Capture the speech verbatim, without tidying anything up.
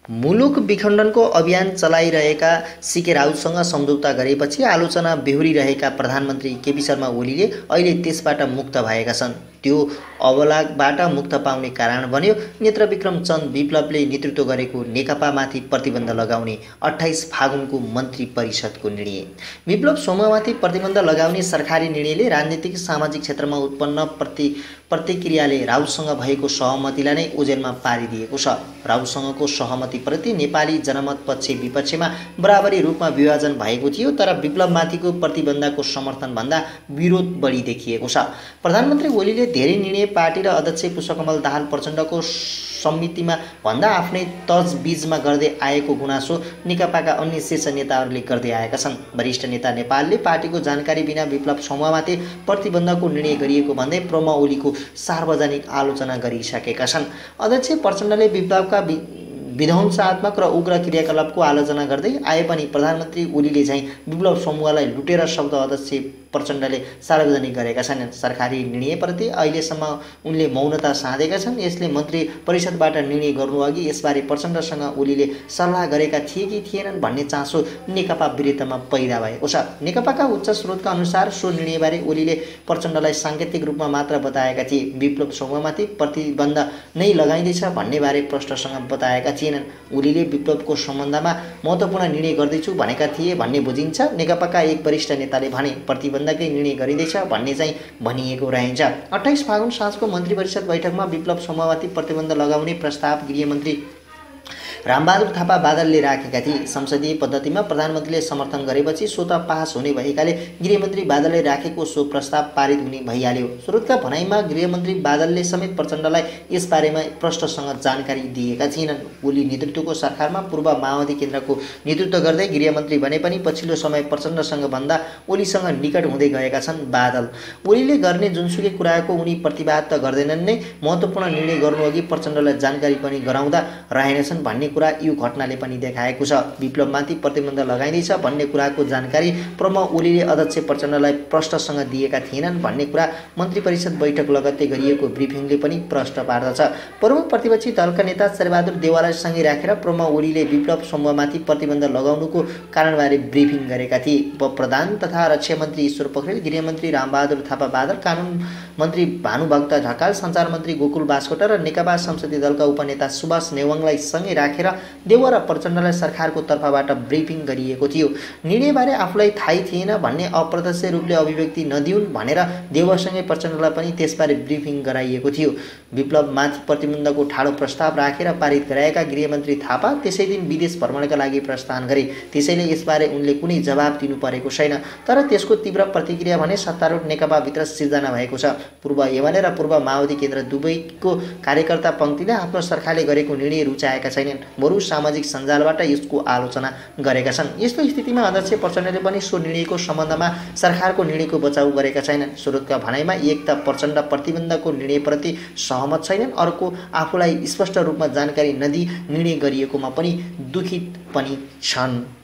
मुलुक विखण्डनको अभियान चलाइरहेका सीके राउतसँग सम्झौता गरेपछि आलोचना बेहोरिरहेका प्रधानमन्त्री केपी शर्मा ओलीले अहिले त्यसबाट मुक्त भएका छन्। त्यो अवलागबाट मुक्त पाउने कारण बन्यो नेत्रविक्रम चन्द विप्लवले नेतृत्व गरेको नेकपामाथि प्रतिबन्ध लगाउने अट्ठाइस फागुनको मन्त्री परिषदको निर्णय। विप्लव समूहमाथि प्रतिबन्ध लगाउने सरकारी निर्णयले राजनीतिक सामाजिक क्षेत्रमा उत्पन्न प्रति प्रतिक्रियाले राउतसँग भएको सहमतिलाई नै ओझेलमा पारिदिएको छ। राउतसँगको सहमतिप्रति नेपाली जनमत पक्ष विपक्षमा बराबरी रूपमा विभाजन भएको थियो, तर विप्लवमाथिको प्रतिबन्धको समर्थनभन्दा विरोध बढी देखिएको छ। प्रधानमन्त्री ओलीले धेरै निर्णय पार्टी र अध्यक्ष पुष्पकमल दाहाल प्रचण्डको समितिमा भन्दा आफ्नै तजबिजमा गर्दै आएको गुनासो नेकपाका अन्य शीर्ष नेताहरूले गर्दै आएका छन्। वरिष्ठ नेता नेपालले पार्टीको जानकारी बिना विप्लव समूहमाथि प्रतिबन्धको निर्णय गरिएको भन्दै प्रमा ओलीको सार्वजनिक आलोचना गरिसकेका छन्। अध्यक्ष प्रचण्डले विप्लवका विध्वंसात्मक र उग्र क्रियाकलापको आलोचना गर्दै आए पनि प्रधानमन्त्री ओलीले चाहिँ विप्लव समूहलाई लुटेर शब्द अध्यक्ष प्रचण्डले सार्वजनिक गरेका छैनन्। सरकारी निर्णयप्रति अहिलेसम्म उनले मौनता साधेका छन्। यसले मन्त्री परिषदबाट निर्णय गर्नुअघि यसबारे प्रचण्डसँग ओलीले सल्लाह गरेका थिए कि थिएनन् भन्ने चासो नेकपा विरुद्धमा पैदा भएको छ। नेकपाका उच्च स्रोतका अनुसार सो निर्णयबारे ओलीले प्रचण्डलाई साङ्केतिक रूपमा मात्र बताएका थिए। विप्लव समूहमाथि प्रतिबन्ध नै लगाइँदैछ भन्नेबारे प्रश्नसँग बताएका थिएनन्। ओलीले विप्लवको सम्बन्धमा महत्त्वपूर्ण निर्णय गर्दैछु भनेका थिए भन्ने बुझिन्छ। नेकपाका एक वरिष्ठ नेताले भने प्रतिबन्धकै निर्णय गरिँदैछ भन्ने चाहिँ भनिएको रहन्छ। अट्ठाइस फागुन साँझको मन्त्री परिषद बैठकमा विप्लव समूहमाथि प्रतिबन्ध लगाउने प्रस्ताव गृहमन्त्री रामबहादुर थापा बादलले राखेका थिए। संसदीय पद्धतिमा प्रधानमन्त्रीले समर्थन गरेपछि सो त पास हुने भएकाले गृहमन्त्री बादलले राखेको सो प्रस्ताव पारित हुने भइहाल्यो। स्रोतका भनाइमा गृहमन्त्री बादलले समेत प्रचण्डलाई यसबारेमा प्रश्नसँग जानकारी दिएका थिएनन्। ओली नेतृत्वको सरकारमा पूर्व माओवादी केन्द्रको नेतृत्व गर्दै गृहमन्त्री बने पनि पछिल्लो समय प्रचण्डसँग भन्दा ओलीसँग निकट हुँदै गएका छन् बादल। ओलीले गर्ने जुनसुकै कुराको उनी प्रतिवाद त गर्दैनन् नै, महत्त्वपूर्ण निर्णय गर्नुअघि प्रचण्डलाई जानकारी पनि गराउँदा रहेनछन् भन्ने कुरा यो घटनाले पनि देखाएको छ। विप्लवमाथि प्रतिबन्ध लगाइँदैछ भन्ने कुराको जानकारी प्रमा ओलीले अध्यक्ष प्रचण्डलाई प्रश्नसँग दिएका थिएनन् भन्ने कुरा मन्त्री परिषद बैठक लगत्तै गरिएको ब्रिफिङले पनि प्रश्न पार्दछ। प्रमुख प्रतिपक्षी दलका नेता शेरबहादुर देवाललाई सँगै राखेर प्रमा ओलीले विप्लव समूहमाथि प्रतिबन्ध लगाउनुको कारणबारे ब्रिफिङ गरेका थिए। उपप्रधान तथा रक्षा मन्त्री ईश्वर पोखरेल, गृहमन्त्री रामबहादुर थापा बादल, कानुन मन्त्री भानुभक्त ढकाल, सञ्चार मन्त्री गोकुल बास्कोटा र नेकपा संसदीय दलका उपनेता सुभाष नेवाङलाई सँगै राखेर देउवा र प्रचण्डलाई सरकारको तर्फबाट ब्रिफिङ गरिएको थियो। निर्णयबारे आफूलाई थाहै थिएन भन्ने अप्रत्यक्ष रूपले अभिव्यक्ति नदिउन् भनेर देउवासँगै प्रचण्डलाई पनि त्यसबारे ब्रिफिङ गराइएको थियो। विप्लवमाथि प्रतिबन्धको ठाडो प्रस्ताव राखेर पारित गराएका गृहमन्त्री थापा त्यसै दिन विदेश भ्रमणका लागि प्रस्थान गरे। त्यसैले यसबारे उनले कुनै जवाब दिनु परेको छैन। तर त्यसको तीव्र प्रतिक्रिया भने सत्तारूढ नेकपाभित्र सिर्जना भएको छ। पूर्व एमाले र पूर्व माओवादी केन्द्र दुवैको कार्यकर्ता पङ्क्तिले आफ्नो सरकारले गरेको निर्णय रुचाएका छैनन्। बरु सामाजिक सञ्जालबाट यसको आलोचना गरेका छन्। यस्तो स्थितिमा अध्यक्ष प्रचण्डले पनि सो निर्णयको सम्बन्धमा सरकारको निर्णयको बचाउ गरेका छैनन्। स्रोतका भनाइमा एक त प्रचण्ड प्रतिबन्धको निर्णयप्रति सहमत छैनन्, अर्को आफूलाई स्पष्ट रूपमा जानकारी नदिई निर्णय गरिएकोमा पनि दुखित पनि छन्।